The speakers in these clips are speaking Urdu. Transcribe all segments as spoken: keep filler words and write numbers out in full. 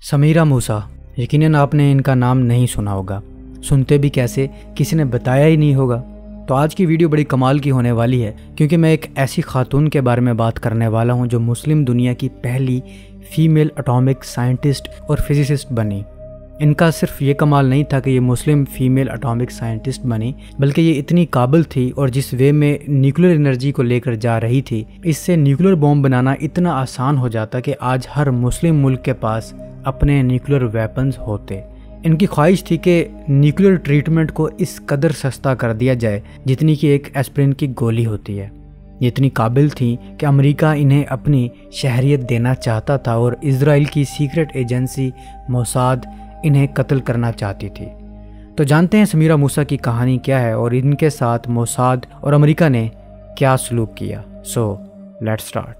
समीरा मूसा, यकीनन आपने इनका नाम नहीं सुना होगा, सुनते भी कैसे, किसी ने बताया ही नहीं होगा। तो आज की वीडियो बड़ी कमाल की होने वाली है क्योंकि मैं एक ऐसी खातून के बारे में बात करने वाला हूं जो मुस्लिम दुनिया की पहली फीमेल एटॉमिक साइंटिस्ट और फिजिसिस्ट बनी। इनका सिर्फ ये कमाल नहीं था कि ये मुस्लिम फीमेल एटॉमिक साइंटिस्ट बनी, बल्कि ये इतनी काबिल थी और जिस वे में न्यूक्लियर एनर्जी को लेकर जा रही थी, इससे न्यूक्लियर बॉम्ब बनाना इतना आसान हो जाता कि आज हर मुस्लिम मुल्क के पास अपने न्यूक्लियर वेपन्स होते। इनकी ख्वाहिश थी कि न्यूक्लियर ट्रीटमेंट को इस कदर सस्ता कर दिया जाए जितनी कि एक एस्पिरिन की गोली होती है। ये इतनी काबिल थी कि अमेरिका इन्हें अपनी शहरियत देना चाहता था और इजराइल की सीक्रेट एजेंसी मोसाद इन्हें कत्ल करना चाहती थी। तो जानते हैं समीरा मूसा की कहानी क्या है और इनके साथ मोसाद और अमेरिका ने क्या सलूक किया। So let's start.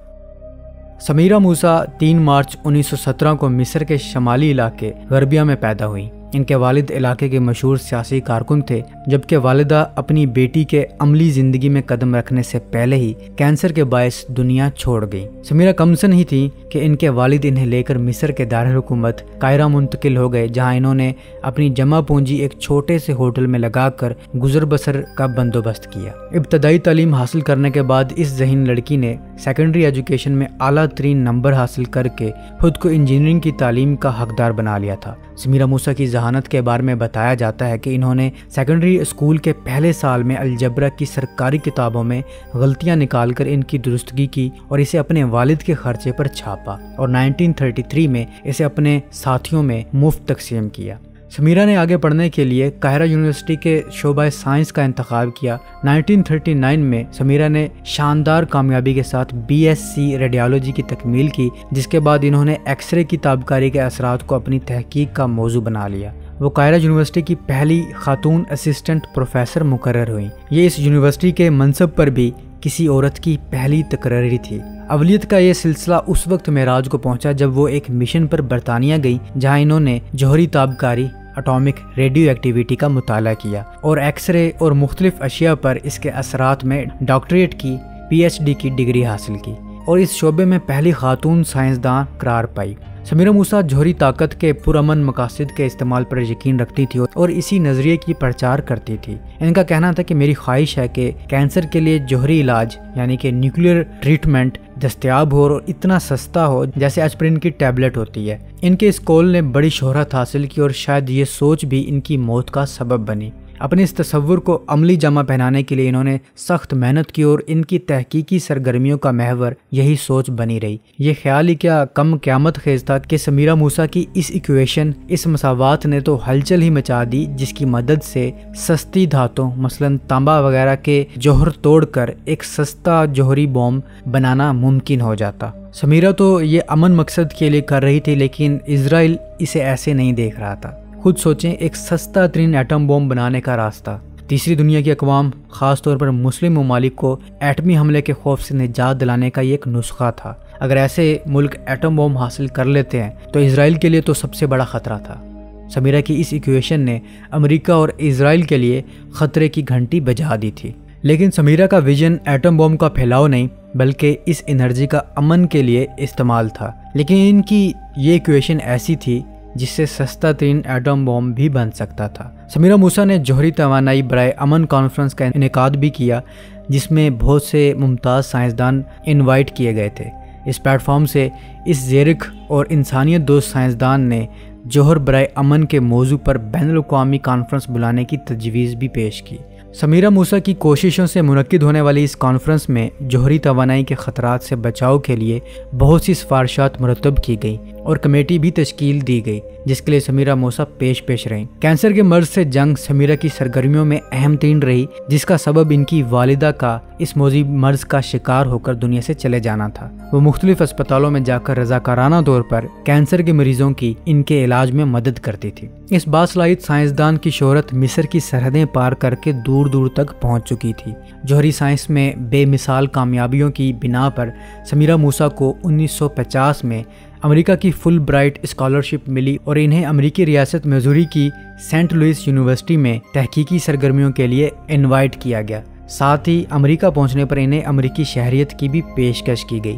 Samira Moussa तीन मार्च उन्नीस सौ सत्रह को मिस्र के शमाली इलाके गर्बिया में पैदा हुई। इनके वालिद इलाके के मशहूर सियासी कारकुन थे, जबकि वालिदा अपनी बेटी के अमली ज़िंदगी में कदम रखने से पहले ही कैंसर के बायस दुनिया छोड़ गई। समीरा कमसन ही थी कि इनके वालिद इन्हें लेकर मिस्र के दारुल हुकूमत कायरा मुंतकिल हो गए, जहां इन्होंने अपनी जमा पूंजी एक छोटे से होटल में लगाकर गुजर बसर का बंदोबस्त किया। इब्तदाई तालीम हासिल करने के बाद इस ज़हीन लड़की ने सेकेंडरी एजुकेशन में आला तरीन नंबर हासिल करके खुद को इंजीनियरिंग की तालीम का हकदार बना लिया था। समीरा मूसा की जहानत के बारे में बताया जाता है कि इन्होंने सेकेंडरी स्कूल के पहले साल में अलजबरा की सरकारी किताबों में गलतियां निकालकर इनकी दुरुस्तगी की और इसे अपने वालिद के खर्चे पर छापा और उन्नीस सौ तैंतीस में इसे अपने साथियों में मुफ्त तकसीम किया। समीरा ने आगे पढ़ने के लिए काहिरा यूनिवर्सिटी के शोबा साइंस का इंतखाब किया। उन्नीस सौ उनतालीस में समीरा ने शानदार कामयाबी के साथ बीएससी रेडियोलॉजी की तकमील की, जिसके बाद इन्होंने एक्सरे की ताबकारी के असरात को अपनी तहकीक का मौजू बना लिया। वो काहिरा यूनिवर्सिटी की पहली खातून असिस्टेंट प्रोफेसर मुकर्रर हुई। ये इस यूनिवर्सिटी के मनसब पर भी किसी औरत की पहली तकर्री थी। अवलियत का ये सिलसिला उस वक्त मेराज को पहुंचा जब वो एक मिशन पर बरतानिया गई, जहां इन्होंने जौहरी ताबकारी, एटॉमिक रेडियो एक्टिविटी का मुताला किया और एक्सरे और मुख्तलिफ अशिया पर इसके असरात में डॉक्टरेट की पीएचडी की डिग्री हासिल की और इस शोबे में पहली खातून साइंसदान करार पाई। समीरा मूसा जौहरी ताकत के पुरअमन मकासद के इस्तेमाल पर यकीन रखती थी और इसी नज़रिए की प्रचार करती थी। इनका कहना था कि मेरी ख्वाहिश है कि कैंसर के लिए जौहरी इलाज यानी कि न्यूक्लियर ट्रीटमेंट दस्तयाब हो और इतना सस्ता हो जैसे एस्पिरिन की टैबलेट होती है। इनके इस कॉल ने बड़ी शोहरत हासिल की और शायद ये सोच भी इनकी मौत का सबब बनी। अपने इस तसव्वुर को अमली जामा पहनाने के लिए इन्होंने सख्त मेहनत की और इनकी तहकीकी सरगर्मियों का महवर यही सोच बनी रही। ये ख्याल ही क्या कम क़यामत खेज था कि समीरा मूसा की इस इक्वेशन, इस मसावात ने तो हलचल ही मचा दी, जिसकी मदद से सस्ती धातों मसलन तांबा वगैरह के जौहर तोड़कर एक सस्ता जौहरी बॉम्ब बनाना मुमकिन हो जाता। समीरा तो ये अमन मकसद के लिए कर रही थी, लेकिन इजराइल इसे ऐसे नहीं देख रहा था। खुद सोचें, एक सस्ता तरीन एटम बॉम्ब बनाने का रास्ता। तीसरी दुनिया की अक़वाम, ख़ास तौर पर मुस्लिम ममालिक को एटमी हमले के खौफ से निजात दिलाने का ये एक नुस्खा था। अगर ऐसे मुल्क एटम बॉम्ब हासिल कर लेते हैं तो इजराइल के लिए तो सबसे बड़ा ख़तरा था। समीरा की इस इक्वेशन ने अमेरिका और इजराइल के लिए ख़तरे की घंटी बजा दी थी। लेकिन समीरा का विजन एटम बॉम्ब का फैलाव नहीं बल्कि इस एनर्जी का अमन के लिए इस्तेमाल था। लेकिन इनकी ये इक्वेशन ऐसी थी जिससे सस्ता तरीन एटम बॉम्ब भी बन सकता था। समीरा मूसा ने जौहरी तवानाई बराए अमन कॉन्फ्रेंस का इनेकाद भी किया, जिसमें बहुत से मुमताज़ साइंसदान इनवाइट किए गए थे। इस प्लेटफॉर्म से इस ज़ेरिक और इंसानियत दोस्त साइंसदान ने जौहर बराए अमन के मौजू पर बैनुल-अक़वामी कॉन्फ्रेंस बुलाने की तजवीज़ भी पेश की। समीरा मूसा की कोशिशों से मुनक्किद होने वाली इस कॉन्फ्रेंस में जौहरी तवानाई के ख़तरात से बचाव के लिए बहुत सी सिफारिशात मुरतब की गई और कमेटी भी तश्कील दी गई, जिसके लिए समीरा मूसा पेश पेश रहीं। कैंसर के मर्ज से जंग समीरा की सरगर्मियों में अहम तीन रही, जिसका सबब इनकी वालिदा का इस मौजी मर्ज का शिकार होकर दुनिया से चले जाना था। वो मुख्तलिफ अस्पतालों में जाकर रजाकाराना तौर पर कैंसर के मरीजों की इनके इलाज में मदद करती थी। इस बासलाहित साइंसदान की शोहरत मिस्र की सरहदें पार करके दूर दूर तक पहुंच चुकी थी। जौहरी साइंस में बेमिसाल कामयाबियों की बिना पर समीरा मूसा को उन्नीस सौ पचास में अमेरिका की फुल ब्राइट स्कॉलरशिप मिली और इन्हें अमेरिकी रियासत मिज़ूरी की सेंट लुइस यूनिवर्सिटी में तहकीकी सरगर्मियों के लिए इनवाइट किया गया। साथ ही अमेरिका पहुंचने पर इन्हें अमेरिकी शहरियत की भी पेशकश की गई।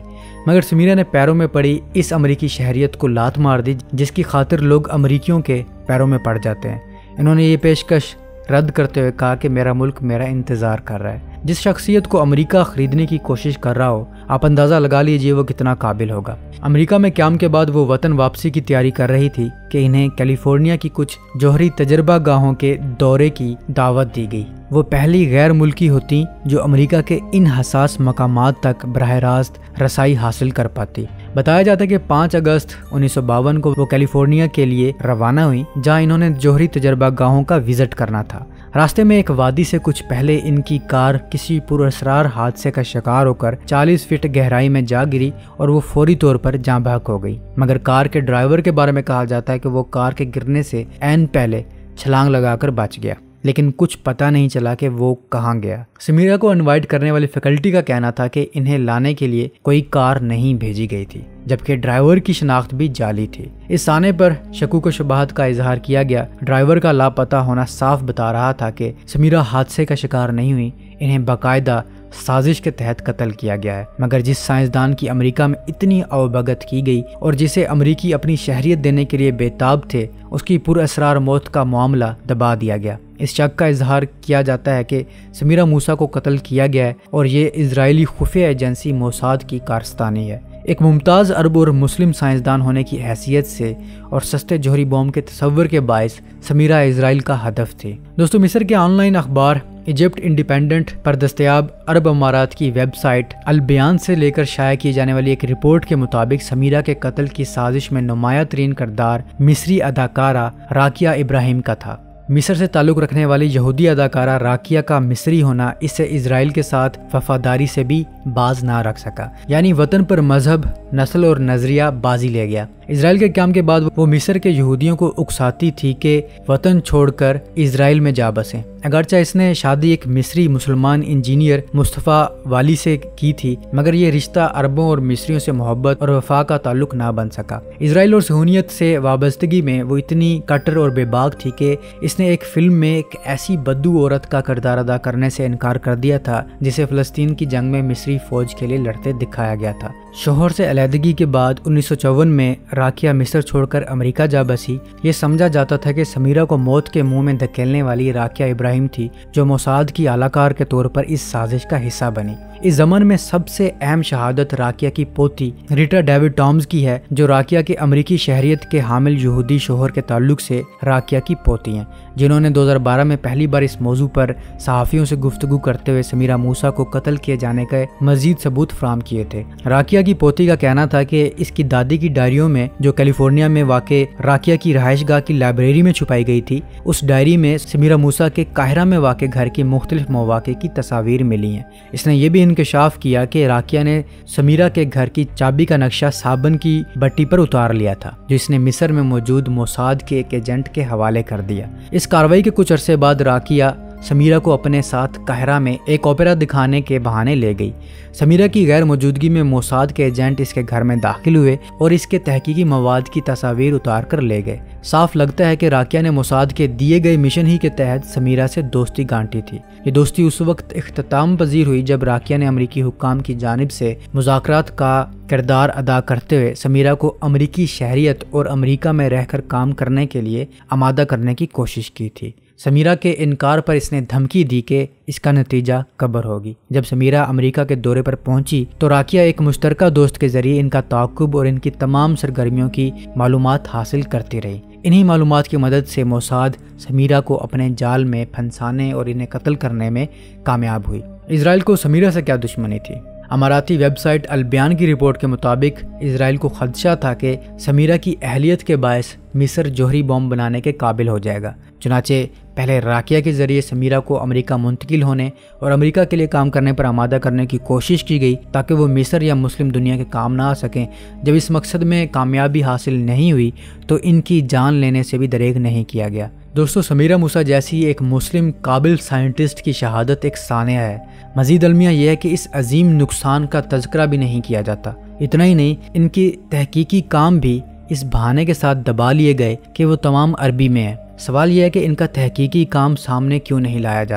مگر سمیرہ نے پیروں میں پڑی اس امریکی شہریت کو لات مار دی جس کی خاطر لوگ امریکیوں کے پیروں میں پڑ جاتے ہیں۔ انہوں نے یہ پیشکش رد کرتے ہوئے کہا کہ میرا ملک میرا انتظار کر رہا ہے۔ جس شخصیت کو امریکہ خریدنے کی کوشش کر رہا ہو، آپ اندازہ لگا لیجئے وہ کتنا قابل ہوگا۔ امریکہ میں قیام کے بعد وہ وطن واپسی کی تیاری کر رہی تھی کہ انہیں کیلیفورنیا کی کچھ جوہری تجربہ گاہوں کے دورے کی دعوت دی گئی۔ وہ پہلی غیر ملکی ہوتی جو امریکہ کے ان حساس مقامات تک براہ راست رسائی حاصل کر پاتی۔ بتایا جاتا ہے کہ پانچ اگست انیس سو باون کو وہ کیلیفورنیا کے لیے روانہ ہوئی، جہاں انہوں نے جوہری تجربہ گاہوں کا وزٹ کرنا تھا۔ راستے میں ایک وادی سے کچھ پہلے ان کی کار کسی پراسرار حادثے کا شکار ہو کر چالیس فٹ گہرائی میں جا گری اور وہ فوری طور پر جاں بحق ہو گئی۔ مگر کار کے ڈرائیور کے بارے میں کہا جاتا ہے کہ وہ کار کے گرنے سے عین پہلے چھلانگ لگا کر بچ گیا، لیکن کچھ پتہ نہیں چلا کہ وہ کہاں گیا۔ سمیرہ کو انوائٹ کرنے والی فیکلٹی کا کہنا تھا کہ انہیں لانے کے لیے کوئی کار نہیں بھیجی گئی تھی، جبکہ ڈرائیور کی شناخت بھی جعلی تھی۔ اس آنے پر شکوک و شبہات کا اظہار کیا گیا۔ ڈرائیور کا لاپتہ ہونا صاف بتا رہا تھا کہ سمیرہ حادثے کا شکار نہیں ہوئی، انہیں باقاعدہ سازش کے تحت قتل کیا گیا ہے۔ مگر جس سائنسدان کی امریکہ میں اتنی اوبگت کی گئی اور جسے امریکی اپنی شہریت دینے کے لیے بے تاب تھے، اس کی پر اسرار موت کا معاملہ دبا دیا گیا۔ اس شک کا اظہار کیا جاتا ہے کہ سمیرہ موسیٰ کو قتل کیا گیا ہے اور یہ اسرائیلی خفیہ ایجنسی موساد کی کارستانی ہے۔ ایک ممتاز عرب اور مسلم سائنسدان ہونے کی حیثیت سے اور سستے جوہری بوم کے تصور کے باعث سمیرہ اسرائیل کا ہدف تھی۔ دوستو، مصر کے آن لائن اخبار ایجپٹ انڈیپینڈنٹ پر دستیاب عرب امارات کی ویب سائٹ البیان سے لے کر شائع کی جانے والی ایک رپورٹ کے مطابق سمیرہ کے قتل کی سازش میں نمایاں ترین کردار مصری اداکارہ راکیہ ابراہیم کا تھا۔ مصر سے تعلق رکھنے والی یہودی اداکارہ راکیہ کا مصری ہونا اسے اسرائیل کے ساتھ وفاداری سے بھی باز نہ رکھ سکا، یعنی وطن پر مذہب، نسل اور نظریہ بازی لے گیا۔ اسرائیل کے قیام کے بعد وہ مصر کے یہودیوں کو اکساتی تھی کہ وطن چھوڑ کر اسرائیل میں جا بسیں۔ اگرچہ اس نے شادی ایک مصری مسلمان انجینئر مصطفیٰ والی سے کی تھی، مگر یہ رشتہ عربوں اور مصریوں سے محبت اور وفا کا تعلق نہ بن سکا۔ اسرائیل اور صہیونیت سے وابستگی میں وہ اتنی کٹر اور بے باک تھی کہ اس نے ایک فلم میں ایک ایسی بدو عورت کا کردار ادا کرنے سے انکار کر دیا تھا جسے فلسطین کی جنگ میں مصری فوج کے لیے لڑتے دکھایا گیا تھا۔ شوہر سے علیحدگی کے بعد انیس سو چون میں راکیہ مصر چھوڑ کر امریکہ جا بسی۔ یہ سمجھا جاتا تھا کہ سمیرہ کو موت کے منہ میں دھکیلنے والی راکیہ ابراہیم تھی، جو موساد کی اعلی کار کے طور پر اس سازش کا حصہ بنی۔ اس زمن میں سب سے اہم شہادت راکیہ کی پوتی ریٹا ڈیوڈ ٹامز کی ہے، جو راکیہ کے امریکی شہریت کے حامل یہودی شوہر کے تعلق سے راکیہ کی پوتی ہیں، جنہوں نے دو ہزار بارہ میں پہلی بار اس موضوع پر صحافیوں سے گفتگو کرتے ہوئے سمیرہ موسیٰ کو قتل کیے جانے کے مزید ثبوت فراہم کیے تھے۔ راکیہ کی پوتی کا کہنا تھا کہ اس کی دادی کی ڈائریوں میں، جو کیلیفورنیا میں واقع راکیہ کی رہائش گاہ کی لائبریری میں چھپائی گئی تھی، اس ڈائری میں سمیرہ موسیٰ کے قاہرہ میں واقع گھر کے مختلف مواقع کی تصاویر ملی ہیں۔ اس نے یہ بھی انکشاف کیا کہ راکیہ نے سمیرہ کے گھر کی چابی کا نقشہ صابن کی بٹی پر اتار لیا تھا، جو اس نے مصر میں موجود موساد کے ایک ایجنٹ کے حوالے کر دیا۔ اس کارروائی کے کچھ عرصے بعد راکیہ سمیرہ کو اپنے ساتھ قاہرہ میں ایک اوپیرا دکھانے کے بہانے لے گئی۔ سمیرہ کی غیر موجودگی میں موساد کے ایجنٹ اس کے گھر میں داخل ہوئے اور اس کے تحقیقی مواد کی تصاویر اتار کر لے گئے۔ صاف لگتا ہے کہ راکیہ نے موساد کے دیے گئے مشن ہی کے تحت سمیرہ سے دوستی گانٹی تھی۔ یہ دوستی اس وقت اختتام پذیر ہوئی جب راکیہ نے امریکی حکام کی جانب سے مذاکرات کا کردار ادا کرتے ہوئے سمیرہ کو امریکی شہریت اور امریکہ میں رہ کر کام کرنے کے لیے آمادہ کرنے کی کوشش کی تھی۔ سمیرہ کے انکار پر اس نے دھمکی دی کہ اس کا نتیجہ قبر ہوگی۔ جب سمیرہ امریکہ کے دورے پر پہنچی تو راکیہ ایک مشترکہ دوست کے ذریعے ان کا تعاقب اور ان کی تمام سرگرمیوں کی معلومات حاصل کرتی رہی۔ انہی معلومات کی مدد سے موساد سمیرہ کو اپنے جال میں پھنسانے اور انہیں قتل کرنے میں کامیاب ہوئی۔ اسرائیل کو سمیرہ سے کیا دشمنی تھی؟ اماراتی ویب سائٹ البیان کی رپورٹ کے مطابق اسرائیل کو خدشہ تھا کہ سمیرہ کی اہلیت کے باعث مصر جوہری بم بنانے کے قابل ہو جائے گا۔ چنانچہ پہلے راکیہ کے ذریعے سمیرہ کو امریکہ منتقل ہونے اور امریکہ کے لیے کام کرنے پر آمادہ کرنے کی کوشش کی گئی تاکہ وہ مصر یا مسلم دنیا کے کام نہ آ سکیں۔ جب اس مقصد میں کامیابی حاصل نہیں ہوئی تو ان کی جان لینے سے بھی دریغ نہیں کیا گیا۔ دوستو، سمیرہ موسیٰ جیسی ایک مسلم قابل سائنٹسٹ کی شہادت ایک سانحہ ہے۔ مزید المیہ یہ ہے کہ اس عظیم نقصان کا تذکرہ بھی نہیں کیا جاتا۔ اتنا ہی نہیں، ان کی تحقیقی کام بھی اس بہانے کے ساتھ دبا لیے گئے کہ وہ تمام عربی میں ہے۔ سوال یہ ہے کہ ان کا تحقیقی کام سامنے کیوں نہیں لایا جاتا؟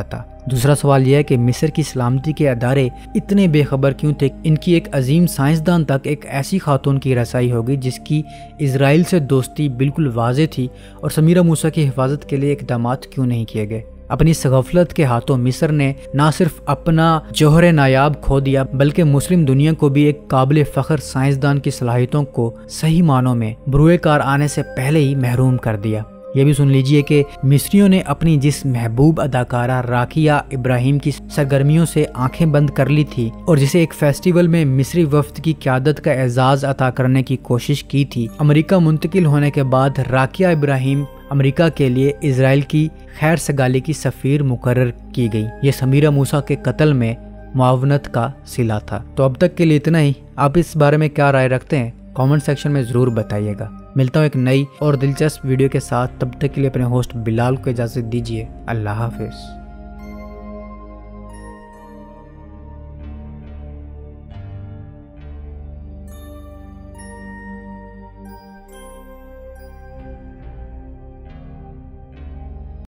دوسرا سوال یہ ہے کہ مصر کی سلامتی کے ادارے اتنے بے خبر کیوں تھے؟ ان کی ایک عظیم سائنسدان تک ایک ایسی خاتون کی رسائی ہوگی جس کی اسرائیل سے دوستی بالکل واضح تھی، اور سمیرہ موسیٰ کی حفاظت کے لیے اقدامات کیوں نہیں کیے گئے؟ اپنی اس غفلت کے ہاتھوں مصر نے نہ صرف اپنا جوہر نایاب کھو دیا بلکہ مسلم دنیا کو بھی ایک قابل فخر سائنسدان کی صلاحیتوں کو صحیح معنوں میں بروئے کار آنے سے پہلے ہی محروم کر دیا۔ یہ بھی سن لیجئے کہ مصریوں نے اپنی جس محبوب اداکارہ راکیہ ابراہیم کی سرگرمیوں سے آنکھیں بند کر لی تھی اور جسے ایک فیسٹیول میں مصری وفد کی قیادت کا اعزاز عطا کرنے کی کوشش کی تھی، امریکہ منتقل ہونے کے بعد راکیہ ابراہیم امریکہ کے لیے اسرائیل کی خیر سگالی کی سفیر مقرر کی گئی۔ یہ سمیرہ موسیٰ کے قتل میں معاونت کا صلہ تھا۔ تو اب تک کے لیے اتنا ہی۔ آپ اس بارے میں کیا رائے رکھتے ہیں؟ کامنٹ سیکشن میں ضرور بتائیے گا۔ ملتا ہوں ایک نئی اور دلچسپ ویڈیو کے ساتھ، تب تک کے لیے اپنے ہوسٹ بلال کو اجازت دیجیے۔ اللہ حافظ۔